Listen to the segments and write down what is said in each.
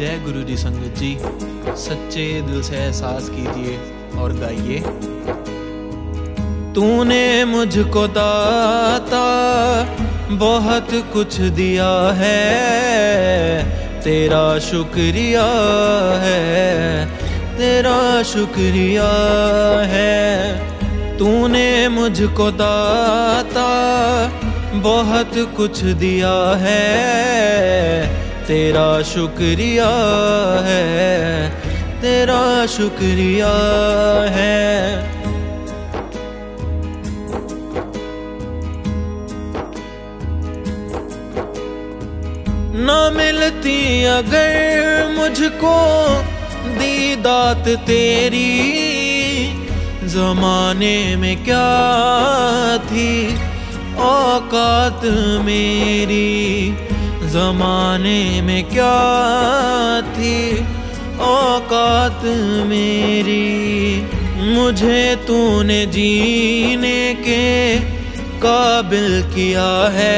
जय गुरु जी संगत जी, सच्चे दिल से एहसास कीजिए और गाइए। तूने मुझको दाता बहुत कुछ दिया है, तेरा शुक्रिया है, तेरा शुक्रिया है। तूने मुझको दाता बहुत कुछ दिया है, तेरा शुक्रिया है, तेरा शुक्रिया है। ना मिलती अगर मुझको दी दात तेरी, जमाने में क्या थी औकात मेरी, जमाने में क्या थी औकात मेरी। मुझे तूने जीने के काबिल किया है,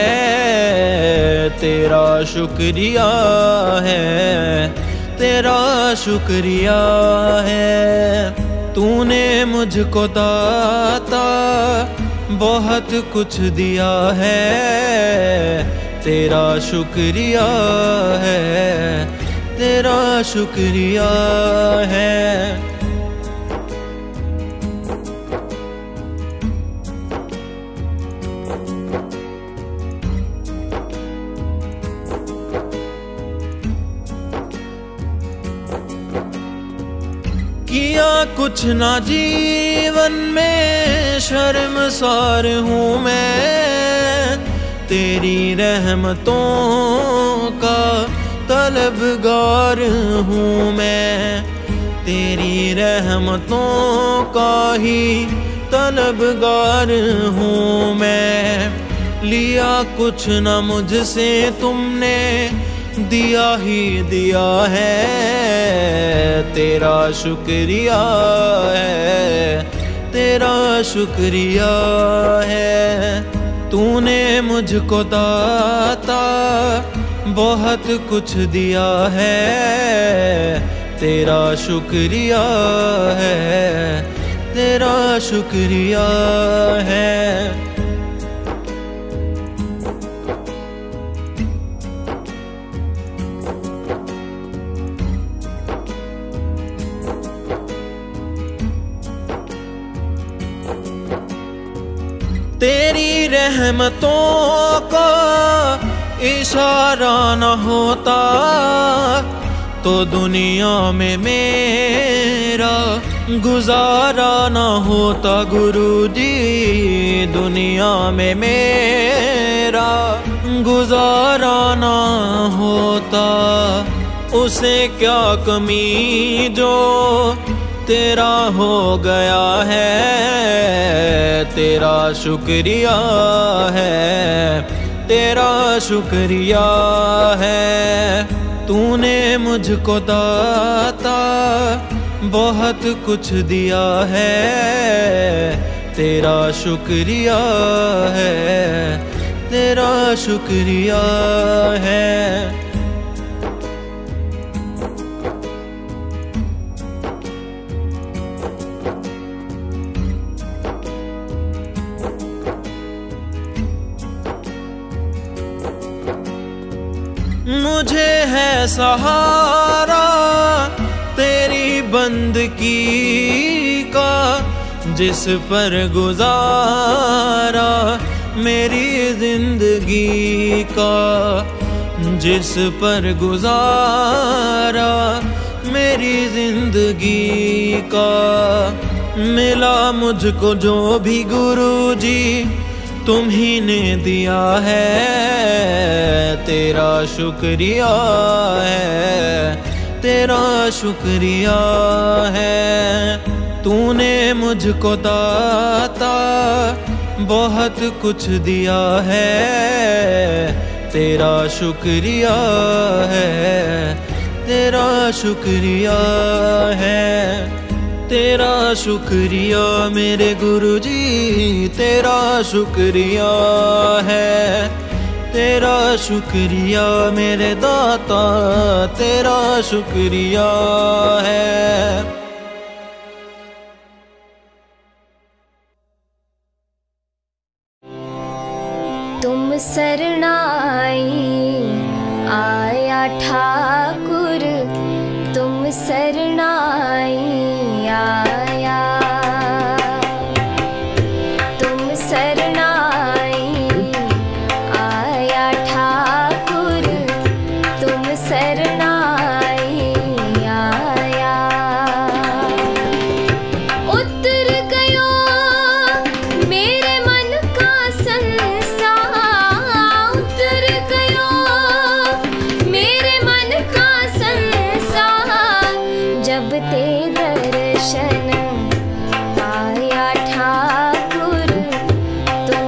तेरा शुक्रिया है, तेरा शुक्रिया है। तूने मुझको दाता बहुत कुछ दिया है, तेरा शुक्रिया है, तेरा शुक्रिया है। किया कुछ ना जीवन में शर्मसार हूँ मैं, तेरी रहमतों का तलबगार हूँ मैं, तेरी रहमतों का ही तलबगार हूँ मैं। लिया कुछ ना मुझसे तुमने, दिया ही दिया है, तेरा शुक्रिया है, तेरा शुक्रिया है। तूने मुझको दाता बहुत कुछ दिया है, तेरा शुक्रिया है, तेरा शुक्रिया है। तेरी रहमतों का इशारा न होता तो दुनिया में मेरा गुजारा न होता। गुरुजी दुनिया में मेरा गुजारा न होता। उसे क्या कमी जो तेरा हो गया है, तेरा शुक्रिया है, तेरा शुक्रिया है। तूने मुझको दाता बहुत कुछ दिया है, तेरा शुक्रिया है, तेरा शुक्रिया है। मुझे है सहारा तेरी बंदगी का, जिस पर गुजारा मेरी जिंदगी का, जिस पर गुजारा मेरी जिंदगी का। मिला मुझको जो भी गुरुजी तुम ही ने दिया है, तेरा शुक्रिया है, तेरा शुक्रिया है। तूने मुझको दाता बहुत कुछ दिया है, तेरा शुक्रिया है, तेरा शुक्रिया है। तेरा शुक्रिया मेरे गुरुजी, तेरा शुक्रिया है, तेरा शुक्रिया मेरे दाता, तेरा शुक्रिया है। तुम शरणाई आया ठाकुर, तुम शरणाई आया, तुम शरणाई आया ठाकुर, तुम शरणाई आया। उतर गयो मेरे मन का संसार, उतर गयो मेरे मन का संसार, जब ते दर्शन आया ठाकुर, तुम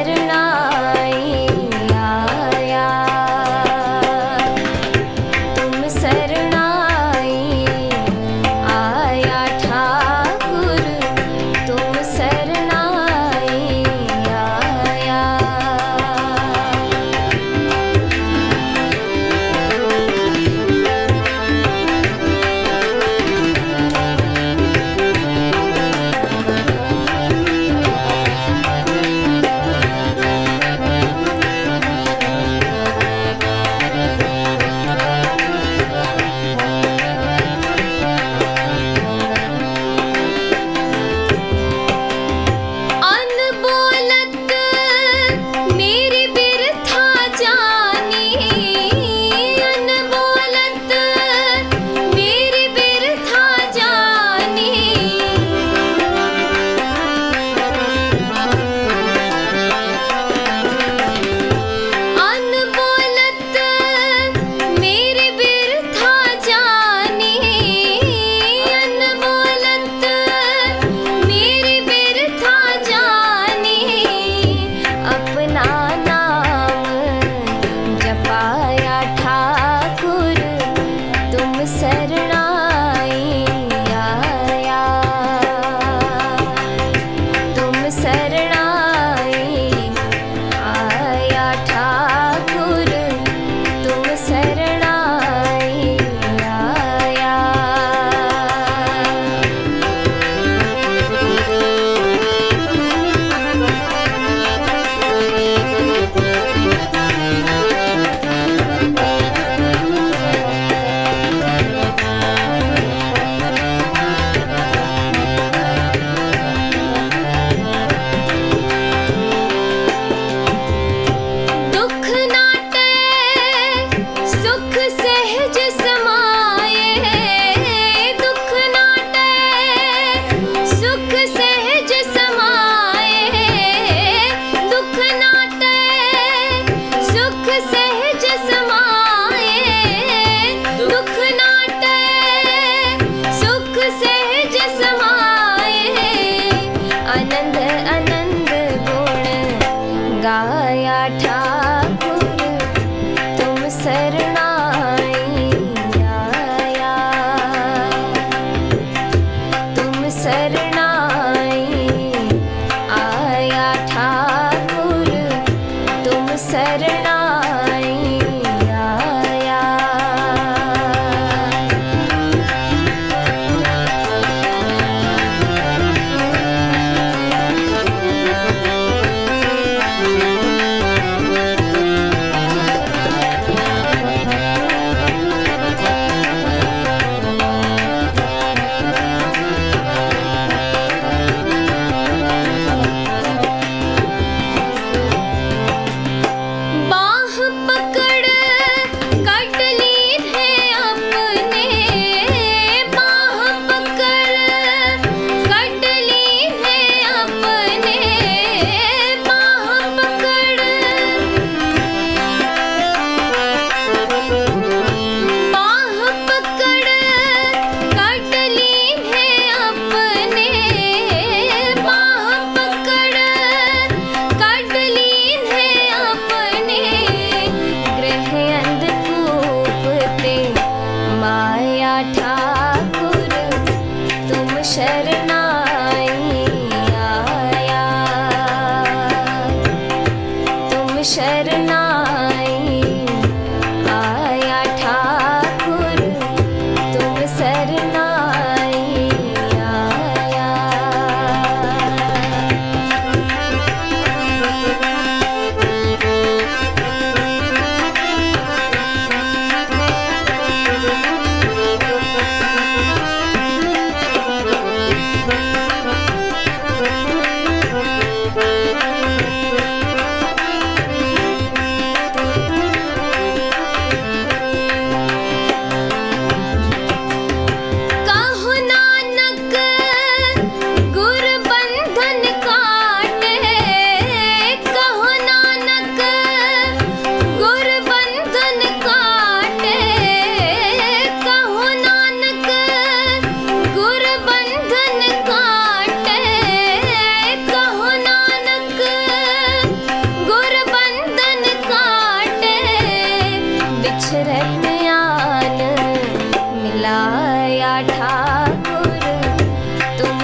शरणाई आया, तुम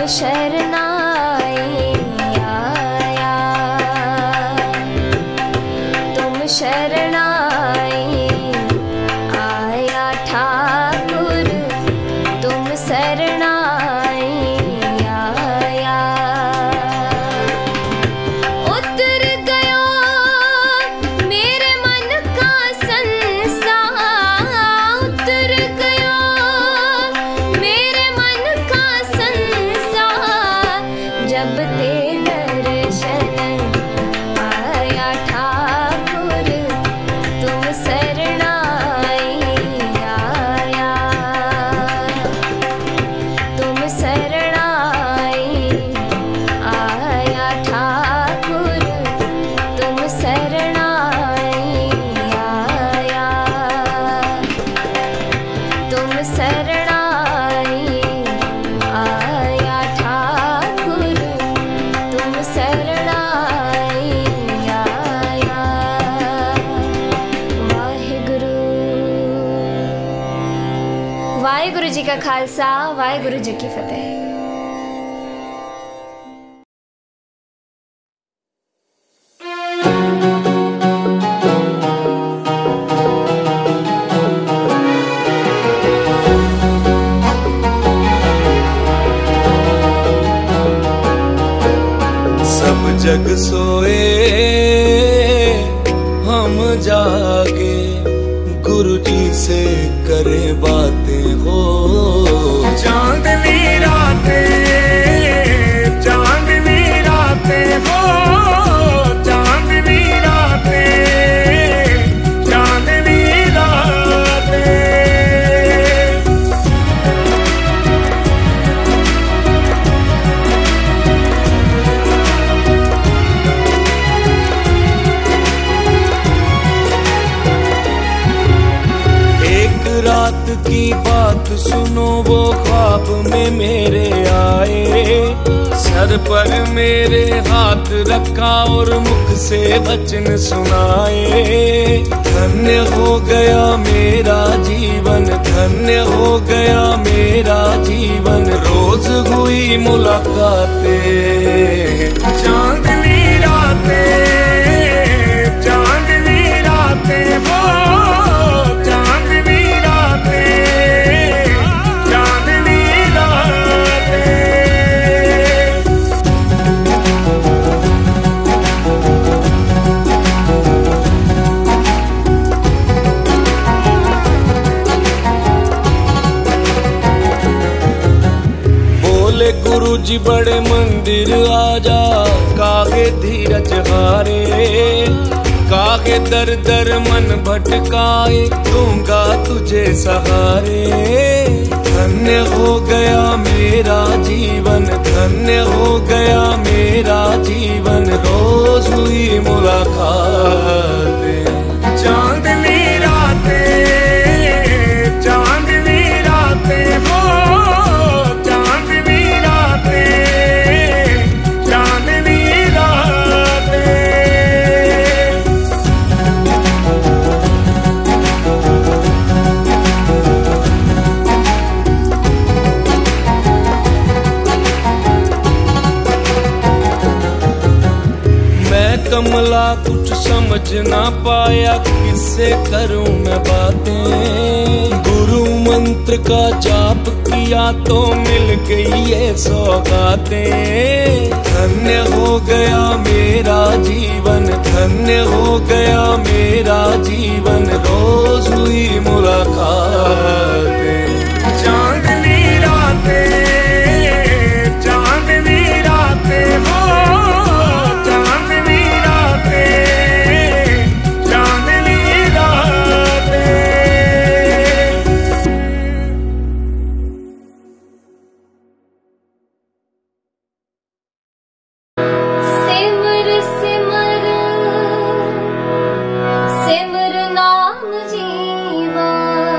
शरणाई आया, तुम शरणाई आया ठाकुर, तुम शरणाई आया। उतर गयो मेरे मन का संसार, उतर गयो मेरे मन का संसार, जब ते दर्शन आया ठाकुर, तुम शरणाई आया, तुम शरणाई आया ठाकुर, तुम शरणाई आया, तुम शरणाई आया ठाकुर, तुम शरणाई आया। वाहिगुरु। वाहिगुरु जी का खालसा, वाहिगुरु जी की फतेह। सब जग सोए हम जागे, गुरु जी से करे बातें हो। चांदनी रातें, चांदनी रातें हो, चांदनी रातें, चांदनी रातें। रात की बात सुनो, वो ख्वाब में मेरे आए, सर पर मेरे हाथ रखा और मुख से वचन सुनाए। धन्य हो गया मेरा जीवन, धन्य हो गया मेरा जीवन, रोज हुई मुलाकातें। चांदनी रातें, चांदनी रातें हो, चांदनी रातें, चांदनी रातें। बोले गुरु जी बड़े मंदिर आजा, कागे धीरज हारे, कागे दर दर मन भटकाए, दूंगा तुझे सहारे। धन्य हो गया मेरा जीवन, धन्य हो गया मेरा जीवन, रोज हुई मुलाकातें। चांदनी रातें, चांदनी रातें हो, चांदनी रातें, चांदनी रातें। कमला कुछ समझ ना पाया, किससे करूं मैं बातें। गुरु मंत्र का जाप किया तो मिल गई ये सौगातें। धन्य हो गया मेरा जीवन, धन्य हो गया मेरा जीवन, रोज हुई मुलाकातें। चांदनी रातें, चांदनी रातें हो, चांदनी रातें, चांदनी रातें। सिमर सिमर सिमर नाम जीवा,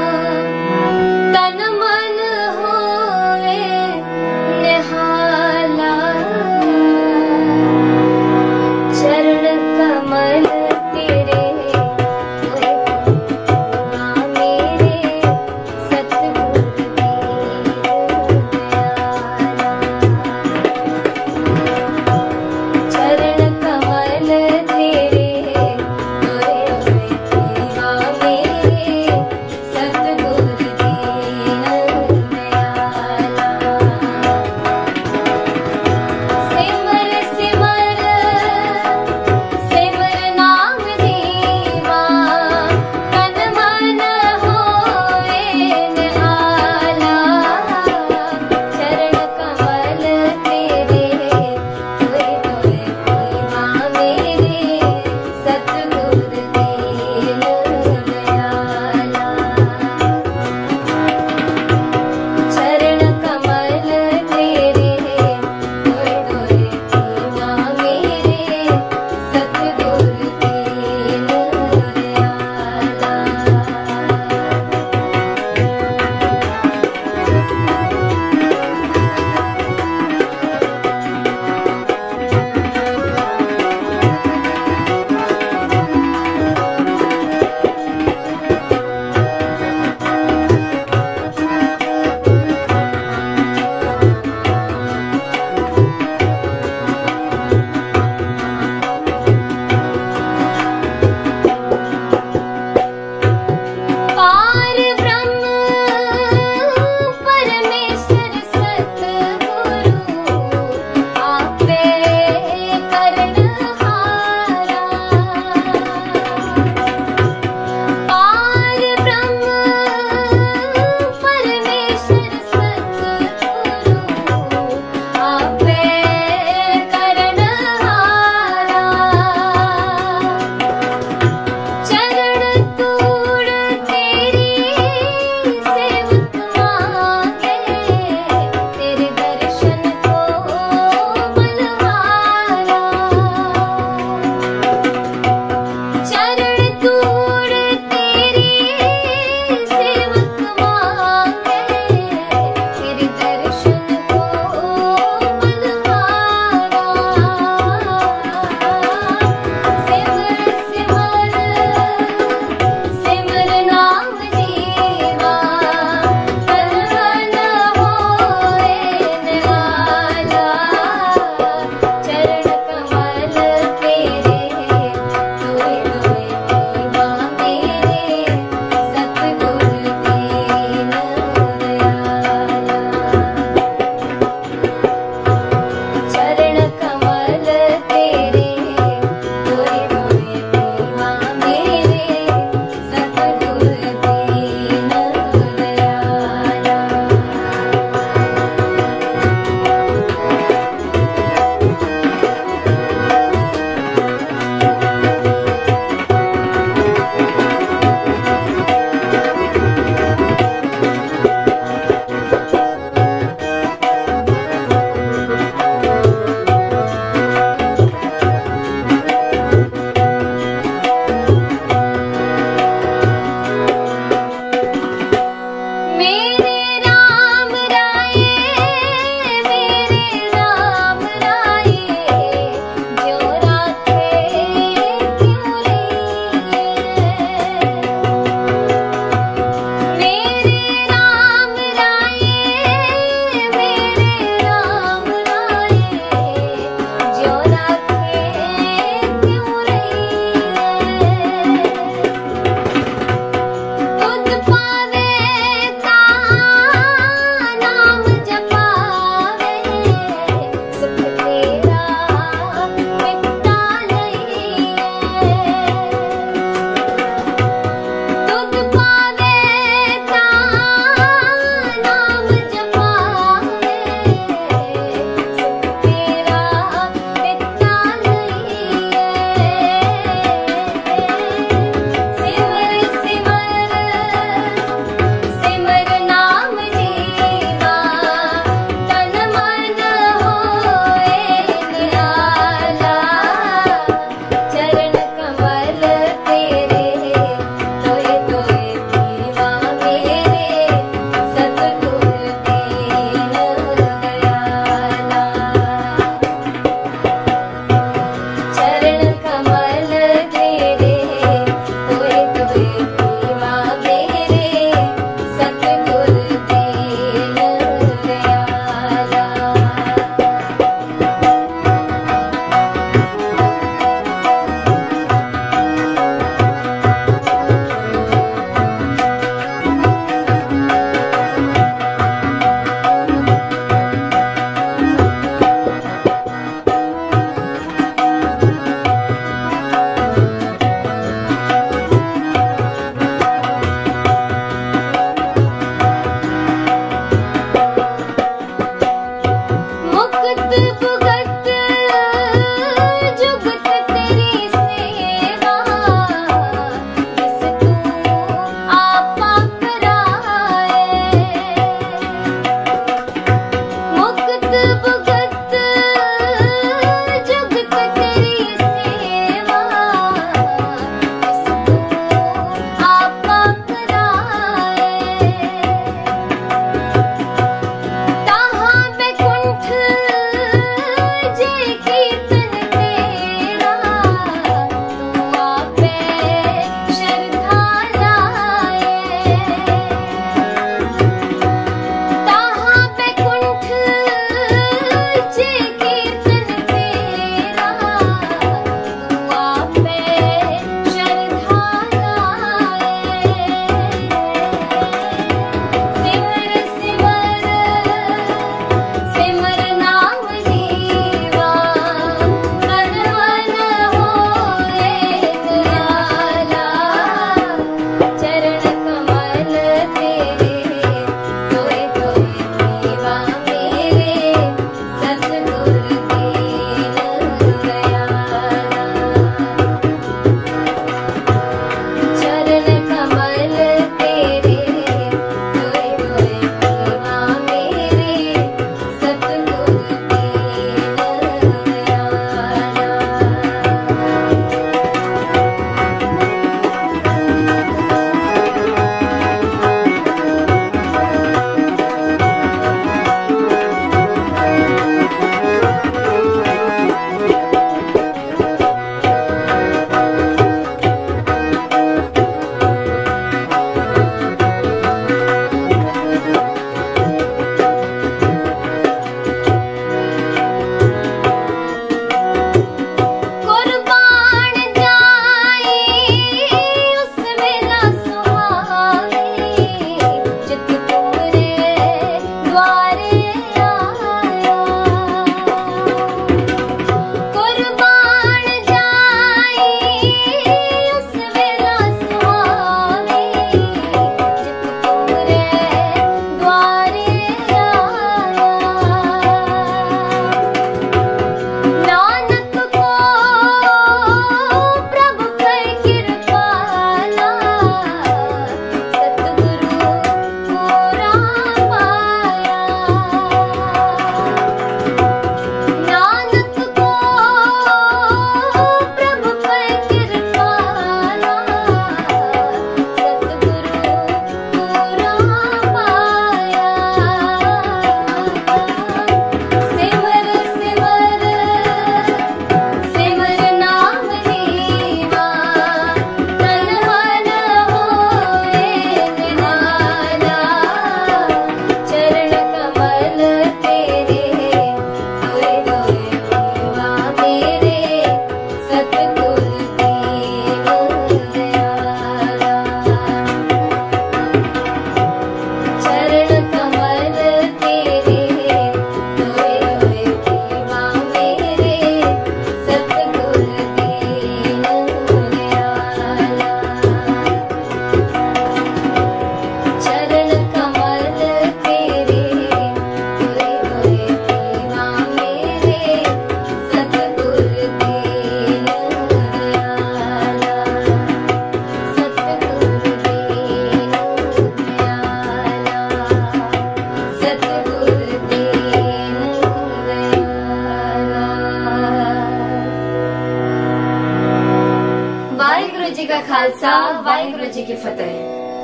खालसा वाहिगुरु जी की फतेह।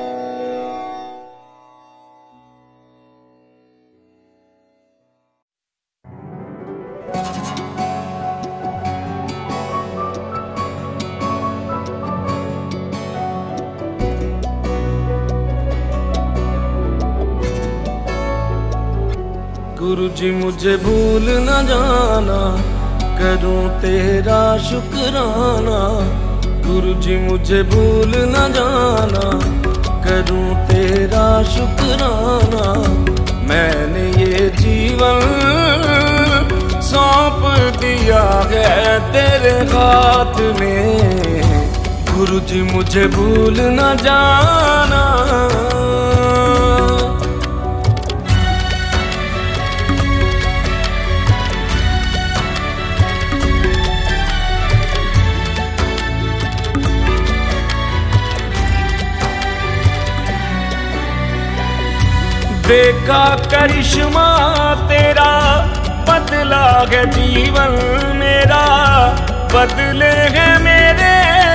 गुरु जी मुझे भूल न जाना, करूं तेरा शुक्राना। गुरु जी मुझे भूल न जाना, करूं तेरा शुक्राना। मैंने ये जीवन सौंप दिया है तेरे हाथ में। गुरु जी मुझे भूल न जाना। देखा करिश्मा तेरा, बदला है जीवन मेरा, बदले हैं मेरे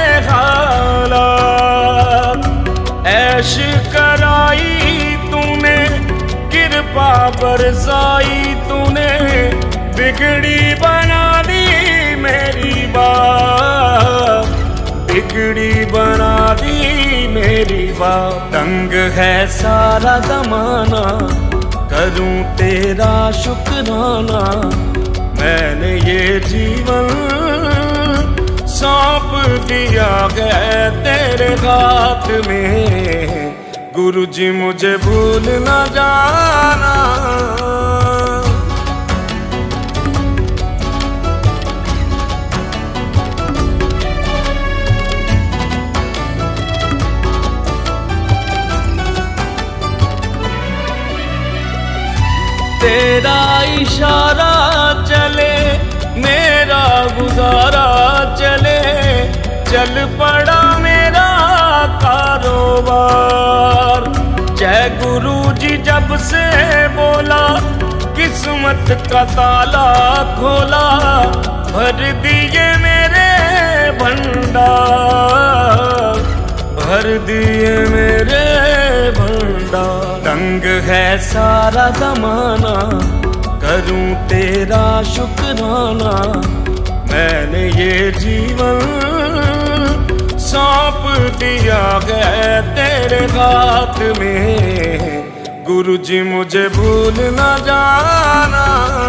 हालात। ऐश कराई तूने, कृपा बरसाई तूने, बिगड़ी बना दी मेरी बात, बिगड़ी बना दी मेरी बात। तंग है सारा जमाना, करूं तेरा शुक्राना। मैंने ये जीवन सौंप दिया है तेरे हाथ में। गुरु जी मुझे भूल न जाना। तेरा इशारा चले, मेरा गुजारा चले, चल पड़ा मेरा कारोबार। जय गुरु जी जब से बोला, किस्मत का ताला खोला, भर दिए मेरे भंडार, भर दिए मेरे भंडार। तंग है सारा जमाना, करूं तेरा शुक्राना। मैंने ये जीवन सौंप दिया है तेरे हाथ में। गुरु जी मुझे भूल न जाना।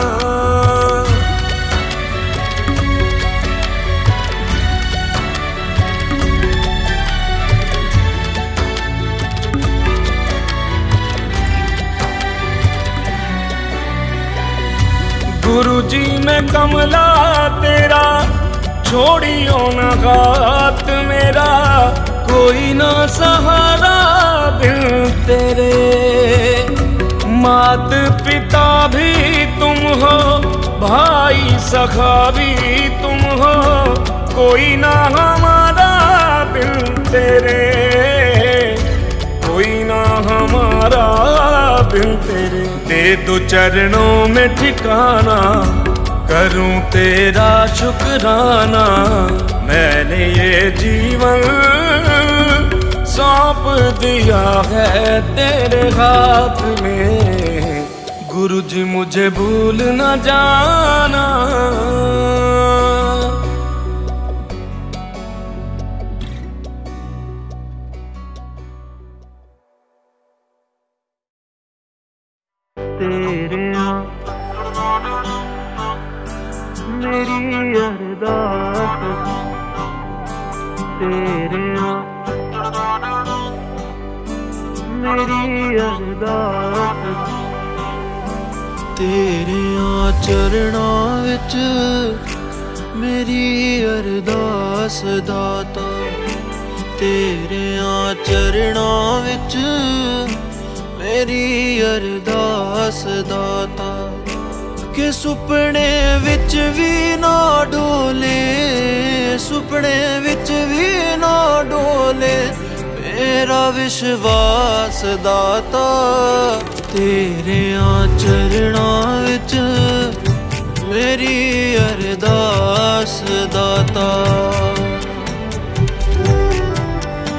गुरु जी मैं कमला तेरा, छोड़ियो न हाथ मेरा, कोई ना सहारा बिन तेरे। मात पिता भी तुम हो, भाई सखा भी तुम हो, कोई ना हमारा बिन तेरे, कोई ना हमारा बिन तेरे। दे दो चरणों में ठिकाना, करूं तेरा शुक्राना। मैंने ये जीवन सौंप दिया है तेरे हाथ में। गुरु जी मुझे भूल न जाना। तेरे मेरी अरदास, तेरे मेरी अरदास। तेरे चरणां विच मेरी अरदास दाता। तेरे चरणां विच मेरी अरदास दाता। के सुपने विच भी ना डोले, सुपने विच भी ना डोले मेरा विश्वास दाता। तेरे चरणां विच मेरी अरदास दाता।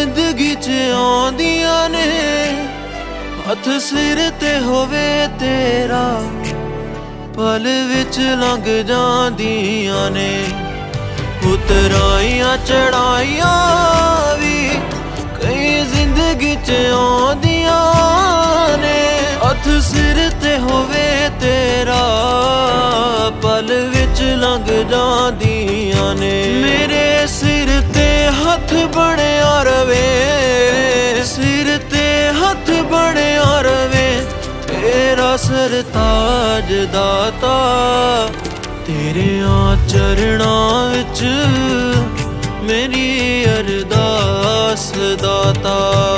जिंदगी च आउंदियां ने हथ सिर ते होवे तेरा पल विच लंघ जांदियां ने उतराइयां चढ़ाइयां भी कई जिंदगी च आउंदियां ने हथ सिर ते होवे तेरा पल विच लंघ जांदियां ने मेरे सिर ते हथ बणिया रवे सिर ते हथ बणिया रवे तेरा सरताज दाता तेरे चरणां विच मेरी अरदास दाता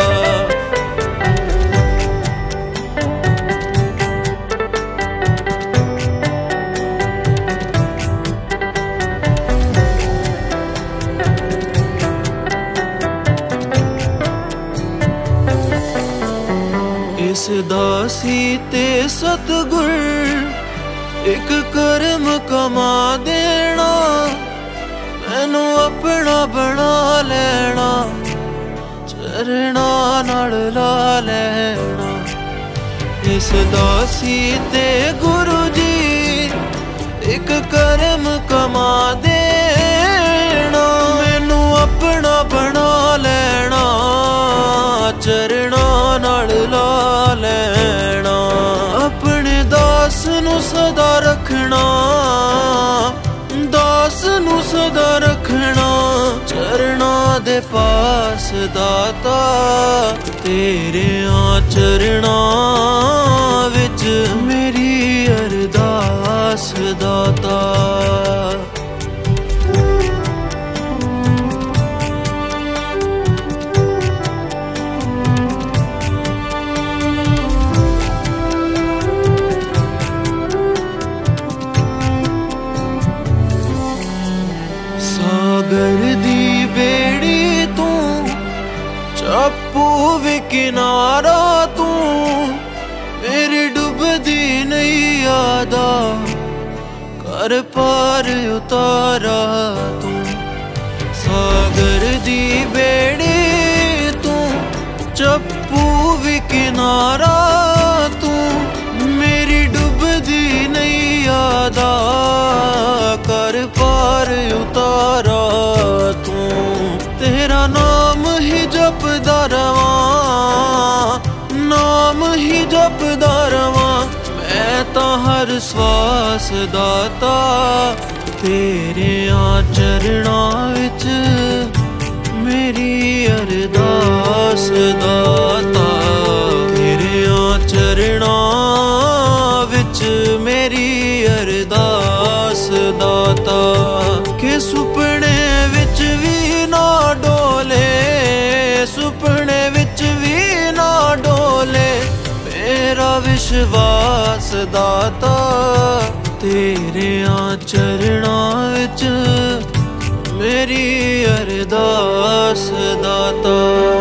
इस दासी ते सतगुर एक कर्म कमा देना मैनू अपना बना लेना चरना नाल ला लेना इस दासी ते गुरु जी एक कर्म कमा देना मैनू अपना बना लेना चरना नाल ला लेना अपने दास नू सदा रखना दास नू सदा रखना चरना दे पास दाता तेरे चरना विच मेरी अरदास दाता सागर दी बेड़ी तू चप्पू वे किनारा तू मेरी डुबदी नहीं यादा कर पार उतारा तू सागर दी बेड़ी तू चप्पू वे किनारा तू मेरी डुबदी नहीं यादा कर पार उतारा तू तेरा नाम ही जपदा रवां नाम ही जपदा रवां मैं तां हर श्वास दाता तेरे चरणां विच मेरी अरदास दाता तेरे चरणां विच मेरी अरदास दाता के सुपने विच भी ना डोले सुपने विच भी ना डोले मेरा विश्वास दाता तेरे चरणां विच मेरी अरदास दाता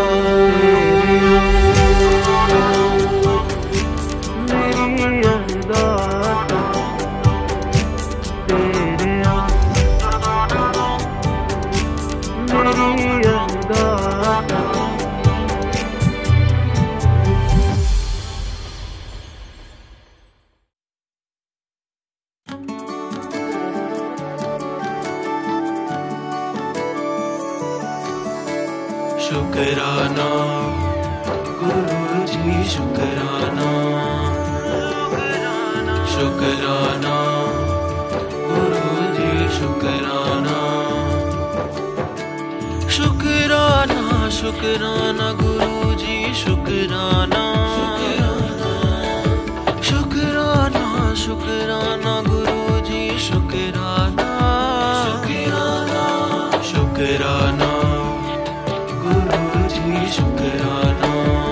शुकराना गुरु जी शुकराना शुकराना गुरु जी शुकराना शुकराना शुकराना गुरु जी शुकराना शुकराना शुकराना गुरु जी शुकराना शुकराना शुकराना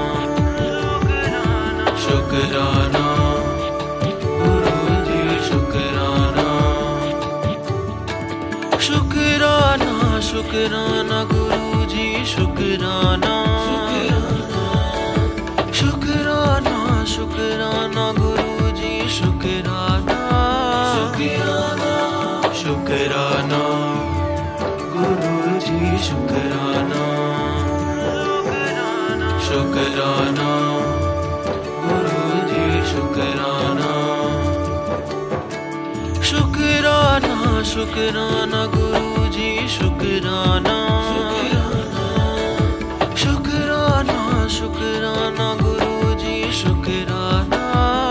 शुकराना गुरु जी शुकराना शुकराना शुकराना गुरु जी शुकराना शुकराना शुकराना गुरु जी शुकराना शुकराना गुरु जी शुकराना शुकराना गुरु जी शुकराना शुकराना शुकराना गुरु जी शुकराना शुकराना शुकराना गुरु जी शुकराना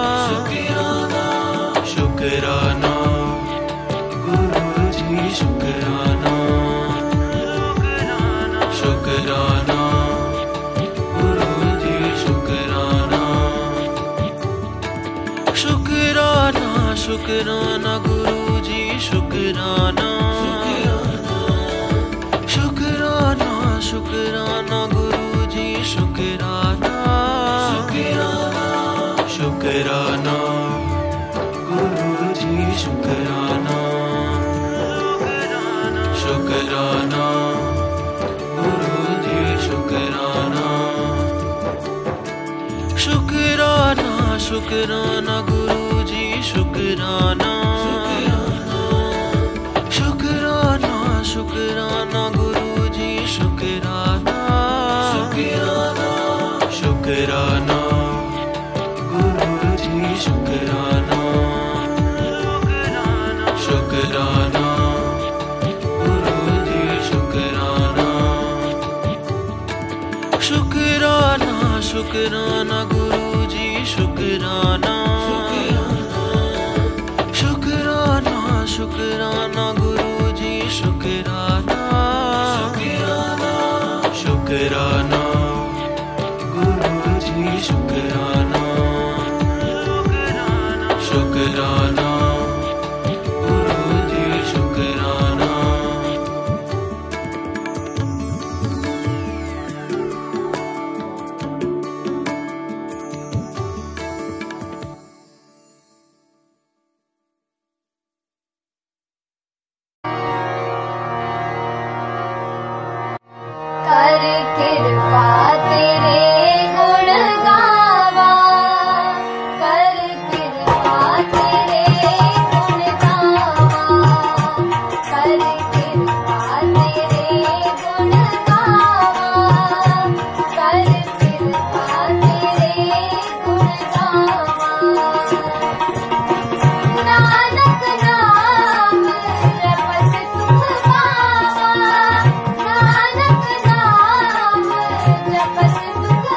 शुकराना गुरु जी शुकराना शुकराना गुरु जी शुकराना शुकराना शुकराना गुरु जी शुकराना शुकराना शुकराना गुरु जी शुकराना शुकराना गुरु जी शुकराना शुकराना गुरु जी शुकराना शुकराना शुकराना गुरु जी शुकराना शुकराना शुकराना गुरु जी शुकराना शुकराना गुरु जी शुकराना शुकराना गुरु जी शुकराना शुकराना शुकराना गुरु जी शुकराना शुकराना शुकराना गुरु जी शुकराना शुकराना गुरु जी शुकराना शुकराना गुरु जी शुकराना कर कृपा तेरे गुण गावा, कर कृपा तेरे गुण गावा, कर कृपा तेरे गुण गावा, कर कृपा तेरे गुण गावा। नानक नाम जपत सुख पावा, नानक नाम जपत सुख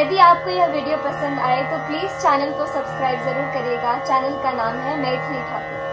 यदि आपको यह वीडियो पसंद आए तो प्लीज चैनल को सब्सक्राइब जरूर करिएगा। चैनल का नाम है मैथिली ठाकुर।